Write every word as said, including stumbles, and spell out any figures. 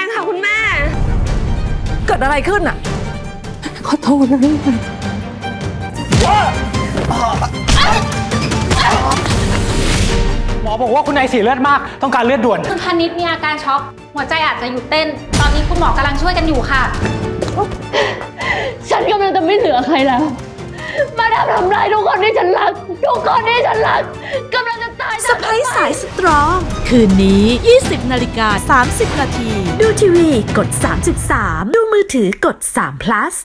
งค่ะคุณแม่เกิดอะไรขึ้นอ่ะขอโทษนะหมอบอกว่าคุณนายเสียเลือดมากต้องการเลือดด่วนคุณพานิชมีอาการช็อกหัวใจอาจจะหยุดเต้นตอนนี้คุณหมอกำลังช่วยกันอยู่ค่ะฉันกำลังจะไม่เหลือใครแล้วมาดามทำร้ายทุกคนที่ฉันรักทุกคนที่ฉันรักกำลังจะตายสะพ้ายสายสตรองคืนนี้ ยี่สิบนาฬิกาสามสิบนาทีดูทีวีกดสามสิบสามดูมือถือกดสาม plus